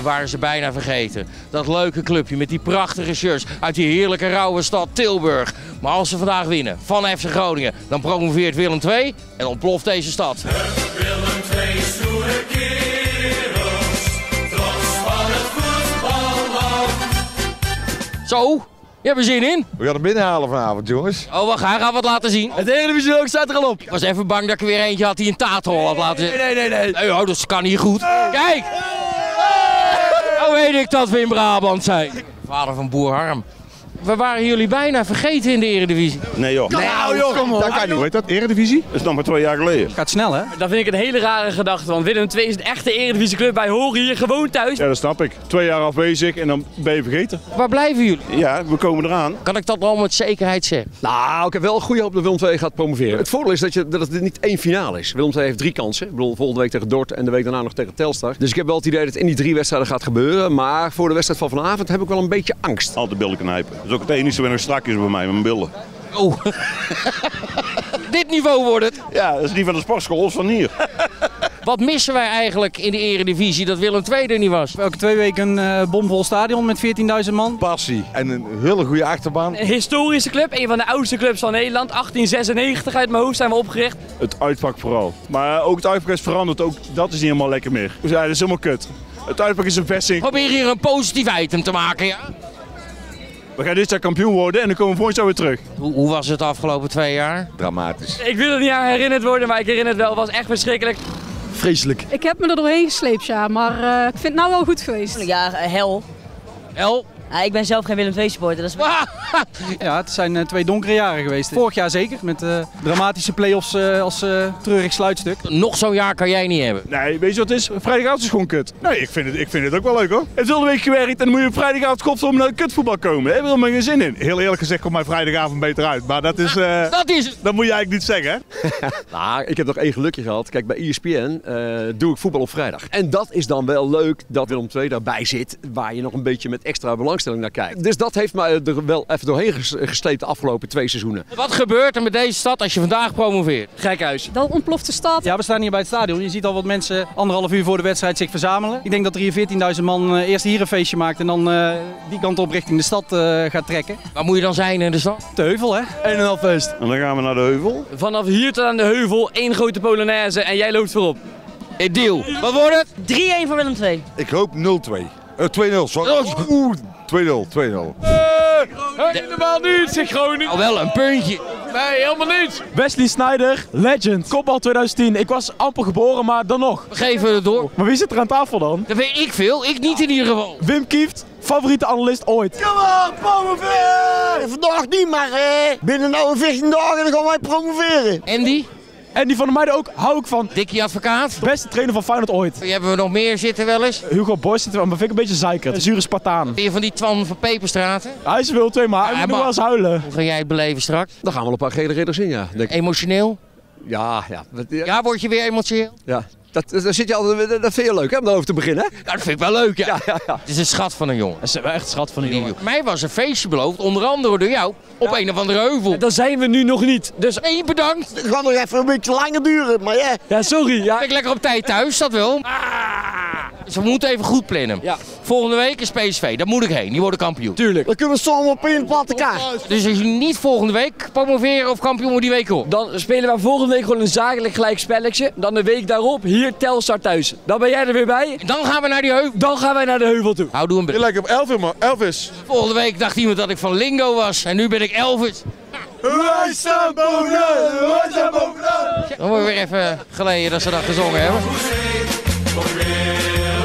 We waren ze bijna vergeten. Dat leuke clubje met die prachtige shirts uit die heerlijke rauwe stad Tilburg. Maar als ze vandaag winnen van FC Groningen, dan promoveert Willem II en ontploft deze stad. Willem II, stoere kerels, trots van het voetballand. Zo, je hebt er zin in? We gaan hem binnenhalen vanavond, jongens. Oh, wacht, hij gaat wat laten zien. Het Eredivisie ook staat er al op. Ik was even bang dat ik er weer eentje had die een tathol had laten zien. Nee. Nee, oh, dat kan hier goed. Kijk! Nou weet ik dat we in Brabant zijn. Vader van Boer Harm. We waren jullie bijna vergeten in de Eredivisie. Nee joh. Nou joh, kom op. Dat kan niet. Hoe heet dat? Eredivisie? Dat is nog maar 2 jaar geleden. Gaat snel hè? Dat vind ik een hele rare gedachte, want Willem II is een echte Eredivisieclub. Wij horen hier gewoon thuis. Ja, dat snap ik. 2 jaar afwezig en dan ben je vergeten. Waar blijven jullie? Ja, we komen eraan. Kan ik dat wel met zekerheid zeggen? Nou, ik heb wel een goede hoop dat Willem II gaat promoveren. Het voordeel is dat het niet één finale is. Willem II heeft 3 kansen. Ik bedoel, volgende week tegen Dort en de week daarna nog tegen Telstar. Dus ik heb wel het idee dat het in die 3 wedstrijden gaat gebeuren. Maar voor de wedstrijd van vanavond heb ik wel een beetje angst. Altijd billen knijpen. Dat is ook het enige wat nog strak is bij mij, mijn billen. Oh. Dit niveau wordt het. Ja, dat is niet van de sportschool, dat is van hier. Wat missen wij eigenlijk in de Eredivisie dat Willem II er niet was? Elke 2 weken een bomvol stadion met 14.000 man. Passie en een hele goede achterban. Een historische club, een van de oudste clubs van Nederland. 1896 uit mijn hoofd zijn we opgericht. Het uitpak vooral. Maar ook het uitpak is veranderd, ook dat is niet helemaal lekker meer. Ja, dat is helemaal kut. Het uitpak is een vesting. Probeer hier een positief item te maken, ja? We gaan dit jaar kampioen worden en dan komen we volgend jaar weer terug. Hoe was het de afgelopen 2 jaar? Dramatisch. Ik wil er niet aan herinnerd worden, maar ik herinner het wel. Het was echt verschrikkelijk. Vreselijk. Ik heb me er doorheen gesleept, ja, maar ik vind het nou wel goed geweest. Ja, hel. El? Ja, ik ben zelf geen Willem II supporter. Dat is... Ja, het zijn 2 donkere jaren geweest. Vorig jaar zeker, met dramatische play-offs als treurig sluitstuk. Nog zo'n jaar kan jij niet hebben. Nee, weet je wat het is? Vrijdagavond is gewoon kut. Nee, ik vind het ook wel leuk hoor. Het is heel de week gewerkt en dan moet je op vrijdagavond godverdomme naar kutvoetbal komen. Daar heb ik helemaal geen zin in. Heel eerlijk gezegd komt mijn vrijdagavond beter uit. Maar dat is... Dat is het! Dat moet je eigenlijk niet zeggen hè. Nou, ik heb nog 1 gelukje gehad. Kijk, bij ESPN doe ik voetbal op vrijdag. En dat is dan wel leuk dat Willem II daarbij zit, waar je nog een beetje met extra belangstelling naar kijkt. Dus dat heeft mij er wel even doorheen gesleept de afgelopen 2 seizoenen. Wat gebeurt er met deze stad als je vandaag promoveert? Gekhuis. Dan ontploft de stad. Ja, we staan hier bij het stadion. Je ziet al wat mensen 1,5 uur voor de wedstrijd zich verzamelen. Ik denk dat er hier 14.000 man eerst hier een feestje maakt en dan die kant op richting de stad gaat trekken. Waar moet je dan zijn in de stad? De heuvel hè? 1,5 feest. En dan gaan we naar de heuvel. Vanaf hier tot aan de heuvel 1 grote Polonaise en jij loopt voorop. Deal. Wat wordt het? 3-1 voor Willem II. Ik hoop 0-2. 2-0, sorry. 2-0. Helemaal niet, zeg Groningen. Al wel een puntje. Nee, helemaal niet. Wesley Sneijder, legend. Kopbal 2010. Ik was amper geboren, maar dan nog. We geven het door. Maar wie zit er aan tafel dan? Dat weet ik veel. Ik niet in ieder geval. Wim Kieft, favoriete analist ooit. Vandaag niet, maar binnen nou 14 dagen dan gaan wij promoveren. Andy? En die van de meiden ook, hou ik van. Dikkie advocaat? Beste trainer van Feyenoord ooit. Wie hebben we nog meer zitten wel eens? Hugo Borst zit er, maar vind ik een beetje zeiker. Een zure Spartaan. Weer van die Twan van Peperstraten? Hij is wel 2, maar hij moet nog wel eens huilen. Hoe ga jij het beleven straks? Dan gaan we wel een paar gele ridders in, ja. Denk ik. Emotioneel? Ja. Ja, word je weer emotioneel? Ja. Dat vind je leuk hè, om daarover te beginnen. Hè? Ja, dat vind ik wel leuk, ja. Ja. Het is een schat van een jongen. Dat is wel echt een schat van een jongen. Mij was een feestje beloofd, onder andere door jou, op een of andere heuvel. Dan zijn we nu nog niet. Dus Nee, bedankt. Het gaat nog even een beetje langer duren, maar ja. ja, sorry. Ja. Ben ik lekker op tijd thuis, dat wel. Dus we moeten even goed plannen. Ja. Volgende week is PSV, daar moet ik heen. Die worden kampioen. Tuurlijk. Dan kunnen we samen op een platte kaart. Dus als je niet volgende week promoveren of kampioen wordt die week op. Dan spelen we volgende week gewoon een zakelijk gelijk spelletje. Dan de week daarop hier Telstar thuis. Dan ben jij er weer bij. Dan gaan we naar die heuvel. Dan gaan wij naar de heuvel toe. Hou, doe een Je beetje. lijkt op Elvis, man. Elvis. Volgende week dacht iemand dat ik van Lingo was. En nu ben ik Elvis. Wij staan bovenaan. Wij staan bovenaan. Dan wordt weer even geleden dat ze dat gezongen hebben. Voor Willem